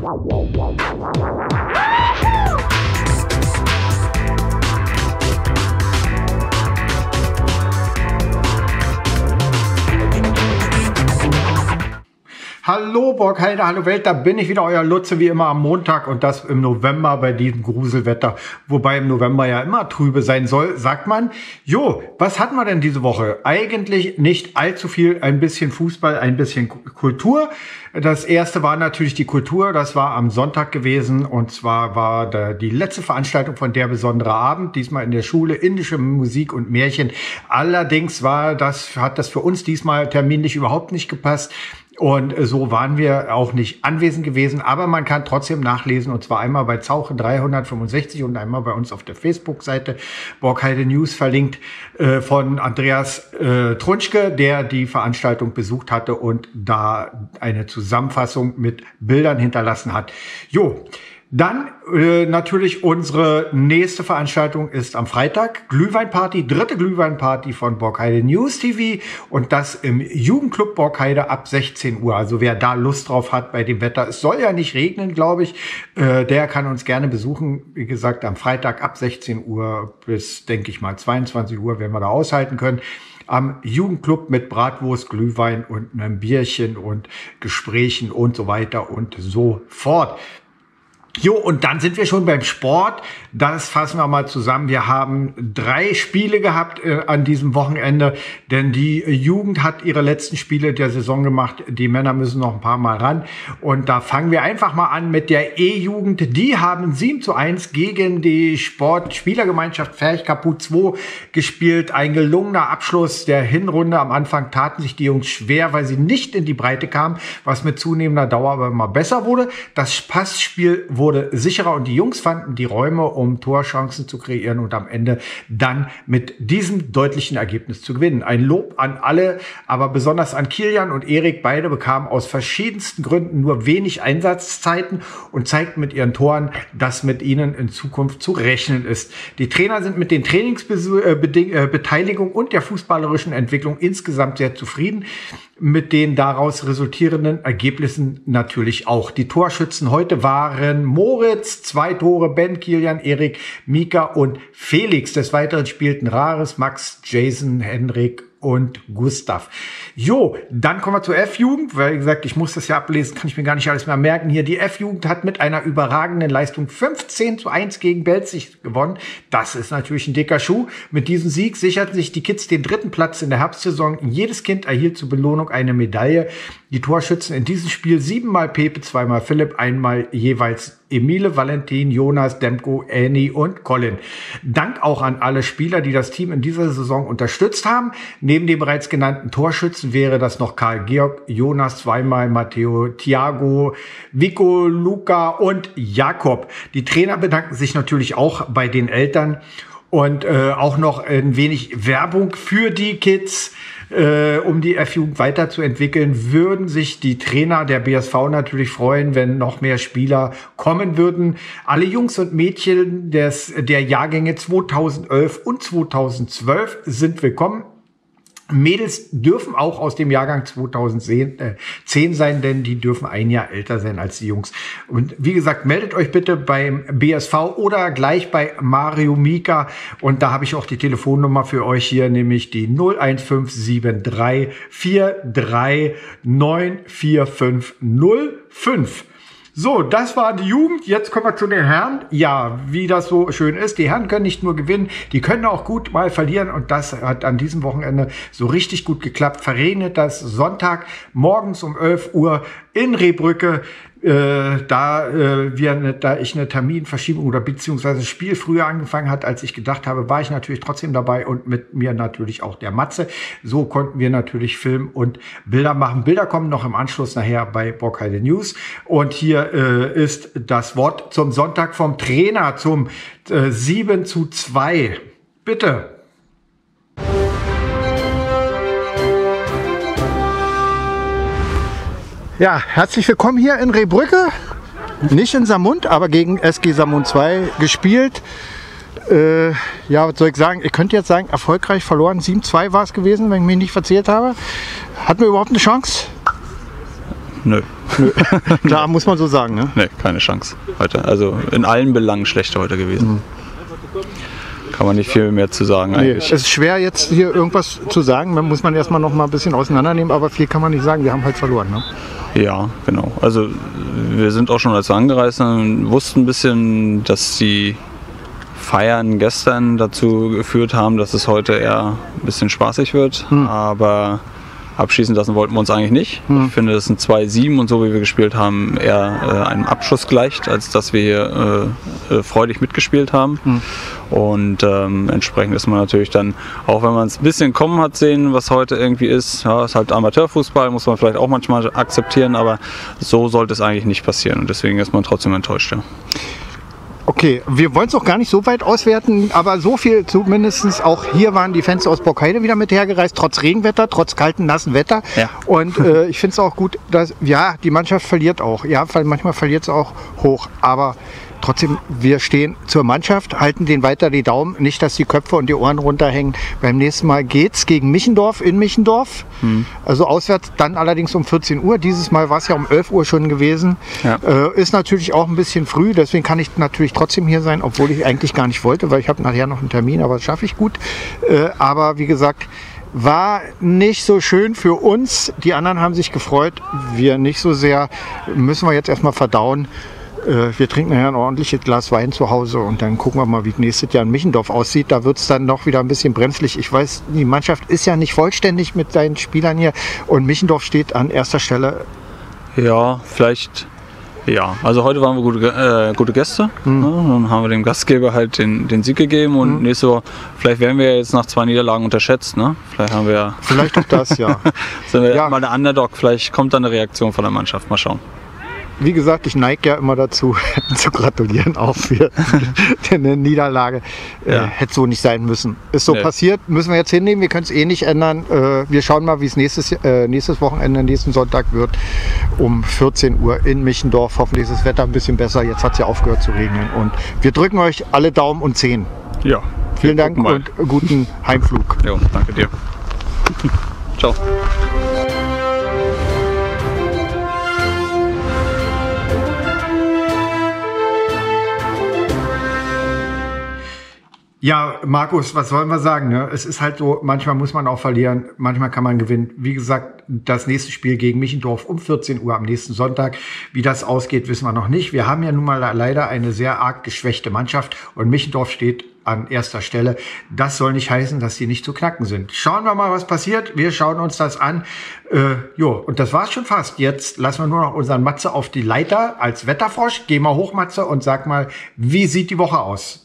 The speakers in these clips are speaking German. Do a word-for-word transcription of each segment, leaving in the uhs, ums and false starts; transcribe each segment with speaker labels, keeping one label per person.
Speaker 1: Hallo Borkheide, hallo Welt, da bin ich wieder, euer Lutze, wie immer am Montag und das im November bei diesem Gruselwetter, wobei im November ja immer trübe sein soll, sagt man. Jo, was hatten wir denn diese Woche? Eigentlich nicht allzu viel, ein bisschen Fußball, ein bisschen Kultur. Das erste war natürlich die Kultur, das war am Sonntag gewesen und zwar war da die letzte Veranstaltung von Der besondere Abend, diesmal in der Schule, indische Musik und Märchen. Allerdings war das, hat das für uns diesmal terminlich überhaupt nicht gepasst. Und so waren wir auch nicht anwesend gewesen, aber man kann trotzdem nachlesen, und zwar einmal bei Zauche dreihundertfünfundsechzig und einmal bei uns auf der Facebook-Seite Borkheide News verlinkt, äh, von Andreas äh, Trunschke, der die Veranstaltung besucht hatte und da eine Zusammenfassung mit Bildern hinterlassen hat. Jo. Dann äh, natürlich unsere nächste Veranstaltung ist am Freitag, Glühweinparty, dritte Glühweinparty von Borkheide News T V und das im Jugendclub Borkheide ab sechzehn Uhr. Also wer da Lust drauf hat bei dem Wetter, es soll ja nicht regnen, glaube ich, äh, der kann uns gerne besuchen. Wie gesagt, am Freitag ab sechzehn Uhr bis, denke ich mal, zweiundzwanzig Uhr werden wir da aushalten können. Am Jugendclub mit Bratwurst, Glühwein und einem Bierchen und Gesprächen und so weiter und so fort. Jo, und dann sind wir schon beim Sport. Das fassen wir mal zusammen. Wir haben drei Spiele gehabt äh, an diesem Wochenende, denn die Jugend hat ihre letzten Spiele der Saison gemacht. Die Männer müssen noch ein paar Mal ran. Und da fangen wir einfach mal an mit der E-Jugend. Die haben sieben zu eins gegen die Sport-Spielergemeinschaft Ferch Kaput zwei gespielt. Ein gelungener Abschluss der Hinrunde. Am Anfang taten sich die Jungs schwer, weil sie nicht in die Breite kamen, was mit zunehmender Dauer aber immer besser wurde. Das Passspiel wurde wurde sicherer und die Jungs fanden die Räume, um Torchancen zu kreieren und am Ende dann mit diesem deutlichen Ergebnis zu gewinnen. Ein Lob an alle, aber besonders an Kilian und Erik. Beide bekamen aus verschiedensten Gründen nur wenig Einsatzzeiten und zeigten mit ihren Toren, dass mit ihnen in Zukunft zu rechnen ist. Die Trainer sind mit den Trainingsbeteiligung und der fußballerischen Entwicklung insgesamt sehr zufrieden. Mit den daraus resultierenden Ergebnissen natürlich auch. Die Torschützen heute waren Moritz, zwei Tore, Ben, Kilian, Erik, Mika und Felix. Des Weiteren spielten Rares, Max, Jason, Henrik und Gustav. Jo, dann kommen wir zur F-Jugend, weil, wie gesagt, ich muss das ja ablesen, kann ich mir gar nicht alles mehr merken. Hier, die F-Jugend hat mit einer überragenden Leistung fünfzehn zu eins gegen Belzig gewonnen. Das ist natürlich ein dicker Schuh. Mit diesem Sieg sicherten sich die Kids den dritten Platz in der Herbstsaison. Jedes Kind erhielt zur Belohnung eine Medaille. Die Torschützen in diesem Spiel siebenmal Pepe, zweimal Philipp, einmal jeweils Emile, Valentin, Jonas, Demko, Annie und Colin. Dank auch an alle Spieler, die das Team in dieser Saison unterstützt haben. Neben den bereits genannten Torschützen wäre das noch Karl Georg, Jonas zweimal, Matteo, Thiago, Vico, Luca und Jakob. Die Trainer bedanken sich natürlich auch bei den Eltern und äh, auch noch ein wenig Werbung für die Kids. Äh, um die F-Jugend weiterzuentwickeln, würden sich die Trainer der B S V natürlich freuen, wenn noch mehr Spieler kommen würden. Alle Jungs und Mädchen des, der Jahrgänge zweitausendelf und zweitausendzwölf sind willkommen. Mädels dürfen auch aus dem Jahrgang zweitausendzehn sein, denn die dürfen ein Jahr älter sein als die Jungs. Und wie gesagt, meldet euch bitte beim B S V oder gleich bei Mario Mika. Und da habe ich auch die Telefonnummer für euch hier, nämlich die null eins fünf sieben drei vier drei neun vier fünf null fünf. So, das war die Jugend. Jetzt kommen wir zu den Herren. Ja, wie das so schön ist. Die Herren können nicht nur gewinnen, die können auch gut mal verlieren. Und das hat an diesem Wochenende so richtig gut geklappt. Verregnet das Sonntag morgens um elf Uhr in Rehbrücke. Äh, da, äh, wir ne, da ich eine Terminverschiebung oder beziehungsweise das Spiel früher angefangen hat, als ich gedacht habe, war ich natürlich trotzdem dabei und mit mir natürlich auch der Matze. So konnten wir natürlich filmen und Bilder machen. Bilder kommen noch im Anschluss nachher bei Borkheide News. Und hier äh, ist das Wort zum Sonntag vom Trainer zum äh, sieben zu zwei. Bitte. Ja, herzlich willkommen hier in Rehbrücke. Nicht in Samund, aber gegen S G Samund zwei gespielt. Äh, ja, was soll ich sagen? Ich könnte jetzt sagen, erfolgreich verloren. sieben zwei war es gewesen, wenn ich mich nicht verzählt habe. Hatten wir überhaupt eine Chance?
Speaker 2: Nö.
Speaker 3: Nö. Klar, muss man so sagen, ne?
Speaker 2: Nee, keine Chance heute. Also in allen Belangen schlechter heute gewesen. Mhm. Kann man nicht viel mehr zu sagen eigentlich.
Speaker 3: Nee, es ist schwer jetzt hier irgendwas zu sagen, da muss man erstmal noch mal ein bisschen auseinandernehmen, aber viel kann man nicht sagen, wir haben halt verloren. Ne?
Speaker 2: Ja, genau. Also wir sind auch schon, als wir angereist sind, wussten ein bisschen, dass die Feiern gestern dazu geführt haben, dass es heute eher ein bisschen spaßig wird, hm. aber abschießen lassen wollten wir uns eigentlich nicht. Hm. Ich finde, das sind zwei sieben und so wie wir gespielt haben, eher äh, einem Abschuss gleicht, als dass wir hier äh, äh, freudig mitgespielt haben. Hm. Und ähm, entsprechend ist man natürlich dann, auch wenn man es ein bisschen kommen hat sehen, was heute irgendwie ist, ja, ist halt Amateurfußball, muss man vielleicht auch manchmal akzeptieren, aber so sollte es eigentlich nicht passieren und deswegen ist man trotzdem enttäuscht. Ja.
Speaker 3: Okay, wir wollen es auch gar nicht so weit auswerten, aber so viel zumindest, auch hier waren die Fans aus Borkheide wieder mit hergereist, trotz Regenwetter, trotz kalten, nassen Wetter. Ja. Und äh, ich finde es auch gut, dass, ja, die Mannschaft verliert auch. Ja, manchmal verliert es auch hoch, aber trotzdem, wir stehen zur Mannschaft, halten denen weiter die Daumen, nicht, dass die Köpfe und die Ohren runterhängen. Beim nächsten Mal geht's gegen Michendorf in Michendorf, hm. also auswärts, dann allerdings um vierzehn Uhr. Dieses Mal war es ja um elf Uhr schon gewesen. Ja. Äh, ist natürlich auch ein bisschen früh, deswegen kann ich natürlich trotzdem hier sein, obwohl ich eigentlich gar nicht wollte, weil ich habe nachher noch einen Termin, aber das schaffe ich gut. Äh, aber wie gesagt, war nicht so schön für uns. Die anderen haben sich gefreut, wir nicht so sehr. Müssen wir jetzt erstmal verdauen. Wir trinken nachher ein ordentliches Glas Wein zu Hause und dann gucken wir mal, wie nächstes Jahr in Michendorf aussieht. Da wird es dann noch wieder ein bisschen brenzlig. Ich weiß, die Mannschaft ist ja nicht vollständig mit seinen Spielern hier und Michendorf steht an erster Stelle.
Speaker 2: Ja, vielleicht, ja. Also heute waren wir gute, äh, gute Gäste. Mhm. Ja, dann haben wir dem Gastgeber halt den, den Sieg gegeben und mhm. nächste Woche, vielleicht werden wir jetzt nach zwei Niederlagen unterschätzt. Ne? Vielleicht haben wir
Speaker 3: Vielleicht auch das, ja.
Speaker 2: Sind wir ja mal der Underdog. Vielleicht kommt dann eine Reaktion von der Mannschaft. Mal schauen.
Speaker 3: Wie gesagt, ich neige ja immer dazu, zu gratulieren auch für eine Niederlage. Ja. Äh, hätte so nicht sein müssen. Ist so nee. passiert, müssen wir jetzt hinnehmen. Wir können es eh nicht ändern. Äh, wir schauen mal, wie es nächstes, äh, nächstes Wochenende, nächsten Sonntag wird. Um vierzehn Uhr in Michendorf. Hoffentlich ist das Wetter ein bisschen besser. Jetzt hat es ja aufgehört zu regnen. Und wir drücken euch alle Daumen und Zehen.
Speaker 2: Ja.
Speaker 3: Vielen Dank und guten Heimflug.
Speaker 2: Jo, danke dir. Ciao.
Speaker 1: Ja, Markus, was sollen wir sagen? Ne? Es ist halt so, manchmal muss man auch verlieren, manchmal kann man gewinnen. Wie gesagt, das nächste Spiel gegen Michendorf um vierzehn Uhr am nächsten Sonntag. Wie das ausgeht, wissen wir noch nicht. Wir haben ja nun mal leider eine sehr arg geschwächte Mannschaft und Michendorf steht an erster Stelle. Das soll nicht heißen, dass die nicht zu knacken sind. Schauen wir mal, was passiert. Wir schauen uns das an. Äh, jo, und das war's schon fast. Jetzt lassen wir nur noch unseren Matze auf die Leiter als Wetterfrosch. Geh mal hoch, Matze, und sag mal, wie sieht die Woche aus?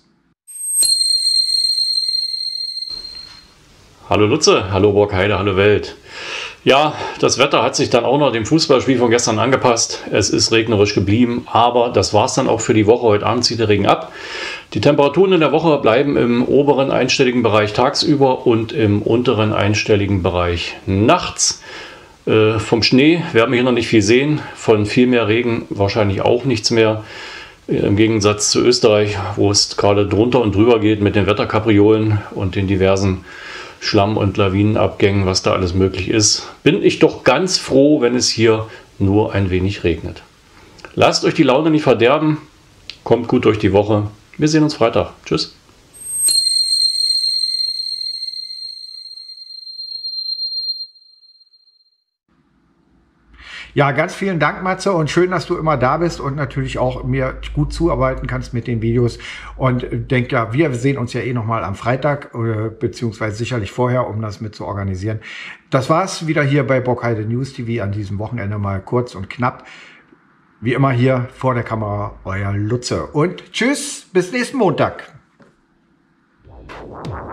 Speaker 4: Hallo Lutze, hallo Borkheide, hallo Welt. Ja, das Wetter hat sich dann auch noch dem Fußballspiel von gestern angepasst. Es ist regnerisch geblieben, aber das war es dann auch für die Woche. Heute Abend zieht der Regen ab. Die Temperaturen in der Woche bleiben im oberen einstelligen Bereich tagsüber und im unteren einstelligen Bereich nachts. Äh, vom Schnee werden wir hier noch nicht viel sehen, von viel mehr Regen wahrscheinlich auch nichts mehr. Im Gegensatz zu Österreich, wo es gerade drunter und drüber geht mit den Wetterkapriolen und den diversen Schlamm- und Lawinenabgängen, was da alles möglich ist, bin ich doch ganz froh, wenn es hier nur ein wenig regnet. Lasst euch die Laune nicht verderben, kommt gut durch die Woche. Wir sehen uns Freitag. Tschüss.
Speaker 1: Ja, ganz vielen Dank, Matze, und schön, dass du immer da bist und natürlich auch mir gut zuarbeiten kannst mit den Videos. Und denk ja, wir sehen uns ja eh nochmal am Freitag, äh, beziehungsweise sicherlich vorher, um das mit zu organisieren. Das war's wieder hier bei Borkheide News T V an diesem Wochenende, mal kurz und knapp. Wie immer hier vor der Kamera, euer Lutze. Und tschüss, bis nächsten Montag.